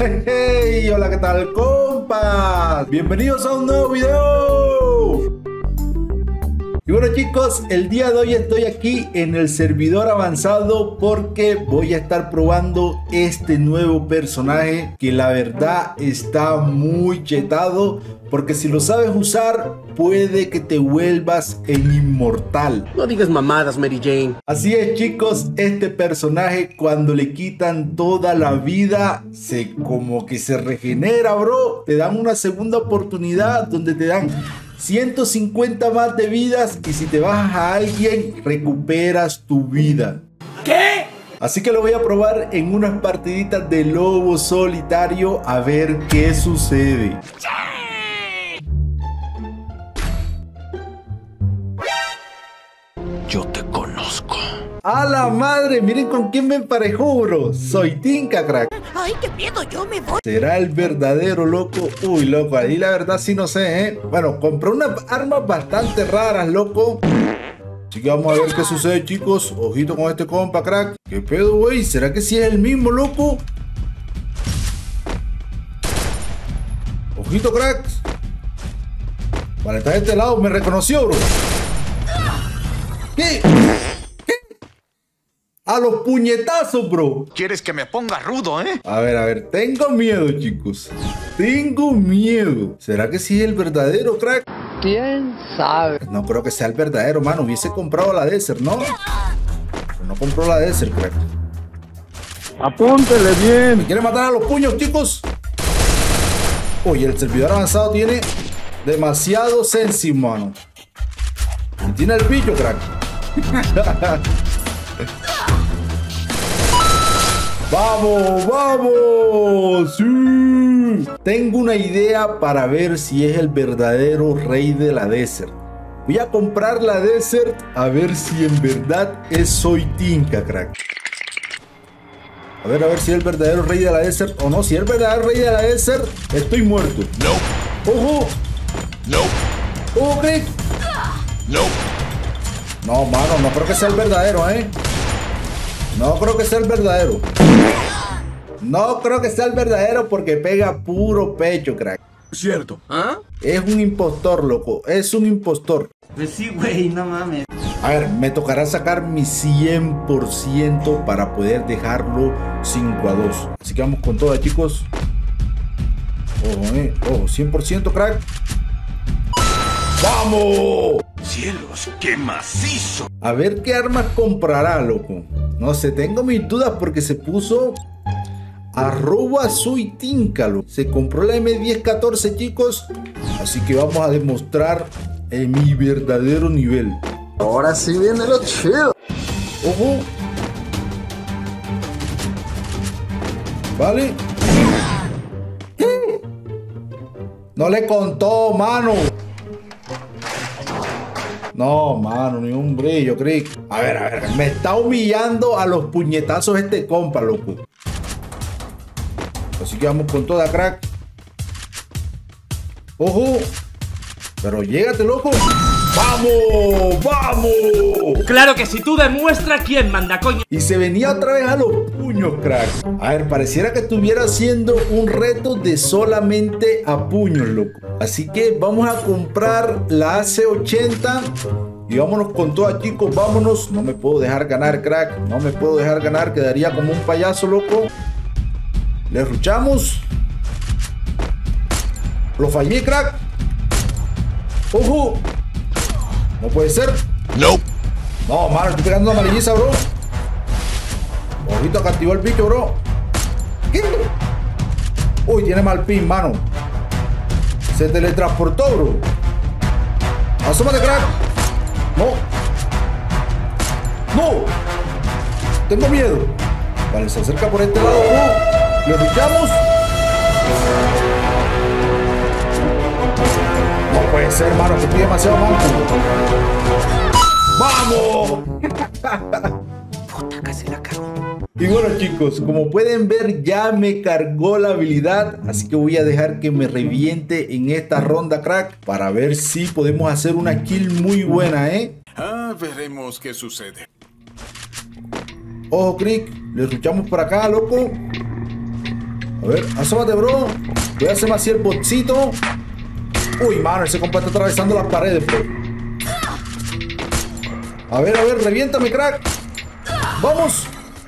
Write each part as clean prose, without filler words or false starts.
Hey, hey, hola, ¿qué tal, compas? Bienvenidos a un nuevo video. Y bueno, chicos, el día de hoy estoy aquí en el servidor avanzado porque voy a estar probando este nuevo personaje que la verdad está muy chetado, porque si lo sabes usar puede que te vuelvas en inmortal. No digas mamadas, Mary Jane. Así es, chicos, este personaje cuando le quitan toda la vida se como que se regenera, bro. Te dan una segunda oportunidad donde te dan 150 más de vidas y si te bajas a alguien recuperas tu vida. ¿Qué? Así que lo voy a probar en unas partiditas de lobo solitario a ver qué sucede. Yo te conozco. ¡A la madre! Miren con quién me emparejó, bro. Soy Tinka, crack. ¡Ay, qué miedo! ¡Yo me voy! ¿Será el verdadero, loco? Uy, loco, ahí la verdad sí no sé, ¿eh? Bueno, compré unas armas bastante raras, loco. Así que vamos a ver qué sucede, chicos. Ojito con este compa, crack. ¿Qué pedo, güey? ¿Será que sí es el mismo, loco? Ojito, cracks. Vale, está de este lado. Me reconoció, bro. ¿Qué? ¿Qué? A los puñetazos, bro. ¿Quieres que me ponga rudo, eh? A ver, tengo miedo, chicos. Tengo miedo. ¿Será que sí es el verdadero, crack? ¿Quién sabe? No creo que sea el verdadero, mano. Hubiese comprado la Desert, ¿no? Pero no compró la Desert, crack. Apúntele bien. ¿Me quiere matar a los puños, chicos? Oye, el servidor avanzado tiene demasiado sensi, mano. Y tiene el pillo, crack. ¡Vamos, vamos! ¡Sí! Tengo una idea para ver si es el verdadero rey de la Desert. Voy a comprar la Desert a ver si en verdad Soy Tinka, crack. A ver si es el verdadero rey de la Desert o no. Si es el verdadero rey de la Desert, estoy muerto. No. ¡Ojo! No. ¡Ojo, crack! No. No, mano, no creo que sea el verdadero, ¿eh? No creo que sea el verdadero. No creo que sea el verdadero porque pega puro pecho, crack. Cierto. ¿Ah? Es un impostor, loco. Es un impostor. Pues sí, güey, no mames. A ver, me tocará sacar mi 100% para poder dejarlo 5-2. Así que vamos con todas, chicos. Ojo, ojo, 100%, crack. ¡Vamos! Cielos, qué macizo. A ver qué armas comprará, loco. No sé, tengo mis dudas porque se puso @Soy Tinka, loco. Se compró la M1014, chicos. Así que vamos a demostrar mi verdadero nivel. Ahora sí viene lo chido. Ojo. Vale. ¿Qué? No le contó, mano. No, mano, ni un brillo, Crick. A ver, me está humillando a los puñetazos este compa, loco. Así que vamos con toda, crack. Ojo. Pero llégate, loco. ¡Vamos! ¡Vamos! Claro que si tú demuestras quién manda, coño. Y se venía otra vez a los puños, crack. A ver, pareciera que estuviera haciendo un reto de solamente a puños, loco. Así que vamos a comprar la AC-80 y vámonos con todas, chicos. Vámonos. No me puedo dejar ganar, crack. No me puedo dejar ganar. Quedaría como un payaso, loco. Le ruchamos. Lo fallé, crack. ¡Ojo! No puede ser. No. No, mano, estoy pegando amarilliza, bro. Ojito, activó el bicho, bro. ¿Qué? Uy, tiene mal pin, mano. Se teletransportó, bro. Asómate, crack. No. No. Tengo miedo. Vale, se acerca por este lado, bro. Le luchamos. No puede ser, mano, que estoy demasiado mal. ¡Vamos! Puta, casi la cago. Y bueno, chicos, como pueden ver, ya me cargó la habilidad. Así que voy a dejar que me reviente en esta ronda, crack, para ver si podemos hacer una kill muy buena, ¿eh? Veremos qué sucede. Ojo, Crick, le luchamos por acá, loco. A ver, asómate, bro. Voy a hacerme así el botcito. Uy, mano, ese compa está atravesando las paredes, bro. A ver, reviéntame, crack. ¡Vamos!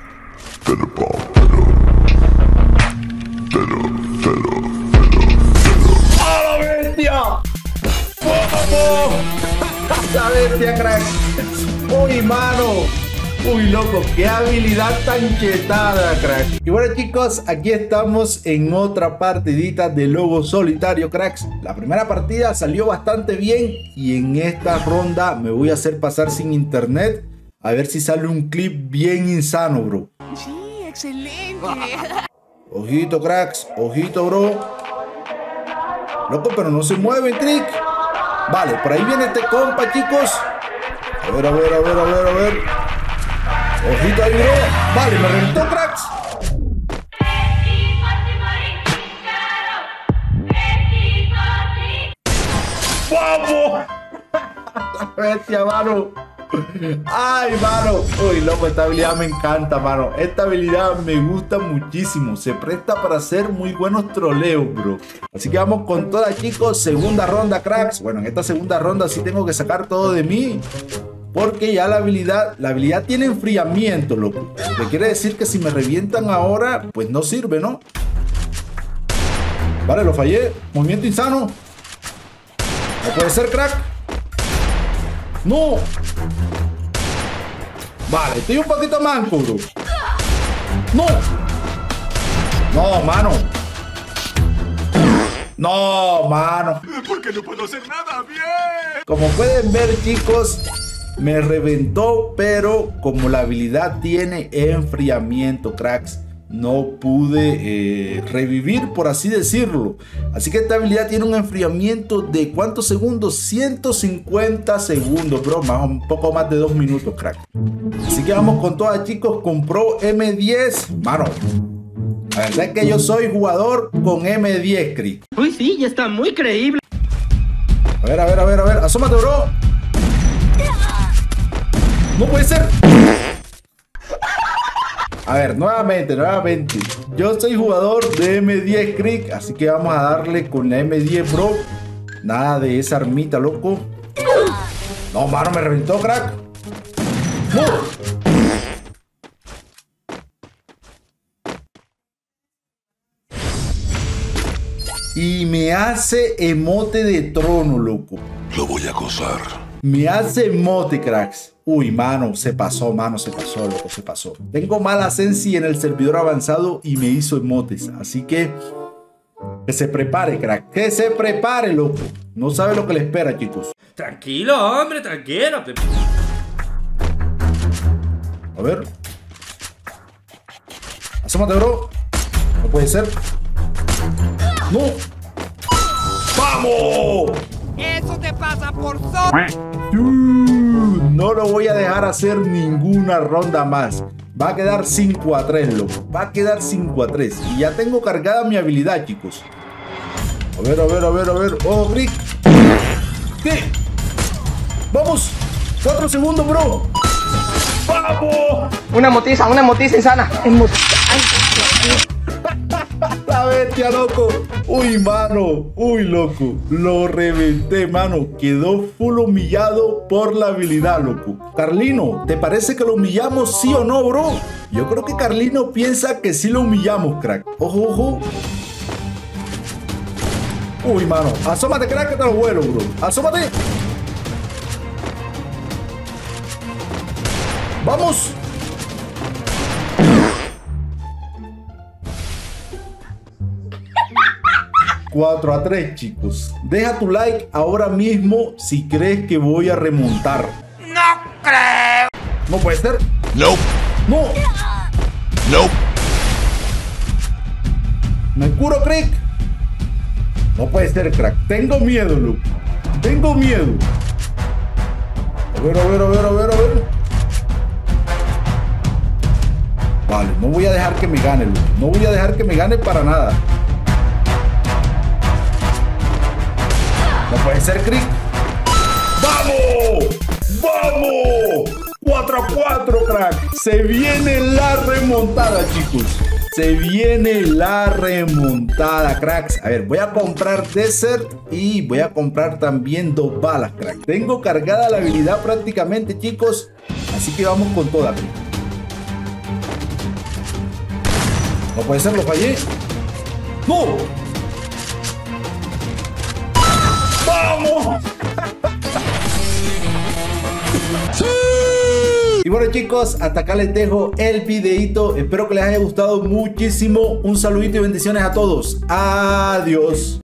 ¡A la bestia! ¡Vamos! ¡La bestia, crack! ¡Uy, mano! Uy, loco, qué habilidad tan chetada, crack. Y bueno, chicos, aquí estamos en otra partidita de Lobo Solitario, cracks. La primera partida salió bastante bien y en esta ronda me voy a hacer pasar sin internet. A ver si sale un clip bien insano, bro. Sí, excelente. Ojito, cracks. Ojito, bro. Loco, pero no se mueven, Crick. Vale, por ahí viene este compa, chicos. A ver. Ojito ahí, bro. Vale, me reventó, cracks. ¡Vamos! Bestia, mano. Ay, mano. Uy, loco, esta habilidad me encanta, mano. Esta habilidad me gusta muchísimo. Se presta para hacer muy buenos troleos, bro. Así que vamos con toda, chicos. Segunda ronda, cracks. Bueno, en esta segunda ronda sí tengo que sacar todo de mí, porque ya la habilidad tiene enfriamiento, loco. Lo que quiere decir que si me revientan ahora, pues no sirve, ¿no? Vale, lo fallé. Movimiento insano. No puede ser, crack. No. Vale, estoy un poquito manco, bro. No. No, mano. No, mano. Porque no puedo hacer nada bien. Como pueden ver, chicos, me reventó, pero como la habilidad tiene enfriamiento, cracks, no pude revivir, por así decirlo. Así que esta habilidad tiene un enfriamiento de ¿cuántos segundos? 150 segundos, bro. Un poco más de 2 minutos, crack. Así que vamos con todas, chicos, con Pro M10. Mano, la verdad es que yo soy jugador con M10, Crick. Uy, sí, ya está muy creíble. A ver. Asómate, bro. No puede ser. A ver, nuevamente. Yo soy jugador de M10, Crick, así que vamos a darle con la M10, bro. Nada de esa armita, loco. No, mano, me reventó, crack. No. Y me hace emote de trono, loco. Lo voy a gozar. Me hace emote, cracks. Uy, mano, se pasó, loco, se pasó. Tengo mala sensi en el servidor avanzado y me hizo emotes. Así que se prepare, crack. Que se prepare, loco. No sabe lo que le espera, chicos. Tranquilo, hombre, tranquilo. A ver. Asómate, bro. No puede ser. ¡No! ¡Vamos! Eso te pasa por No lo voy a dejar hacer ninguna ronda más. Va a quedar 5-3, loco. Va a quedar 5-3. Y ya tengo cargada mi habilidad, chicos. A ver. ¡Oh, Crick! ¿Qué? ¡Vamos! 4 segundos, bro. ¡Vamos! Una motiza insana. La bestia, loco. Uy, mano. Uy, loco. Lo reventé, mano. Quedó full humillado por la habilidad, loco. Carlino, ¿te parece que lo humillamos, sí o no, bro? Yo creo que Carlino piensa que sí lo humillamos, crack. Ojo. Uy, mano. Asómate, crack, que te lo vuelo, bro. Asómate. ¡Vamos! ¡4-3, chicos! Deja tu like ahora mismo si crees que voy a remontar. ¡No creo! ¿No puede ser? No. ¡No! No. ¿Me curo, Crick? No puede ser, crack. Tengo miedo, Luke. Tengo miedo. A ver. Vale, no voy a dejar que me gane, Luke. No voy a dejar que me gane para nada. No puede ser, Crick. ¡Vamos! ¡Vamos! 4-4, crack. Se viene la remontada, chicos. Se viene la remontada, cracks. A ver, voy a comprar Desert y voy a comprar también 2 balas, cracks. Tengo cargada la habilidad prácticamente, chicos. Así que vamos con toda. No puede ser, lo fallé. ¡No! ¡Vamos! ¡Sí! Y bueno, chicos, hasta acá les dejo el videito. Espero que les haya gustado muchísimo. Un saludito y bendiciones a todos. Adiós.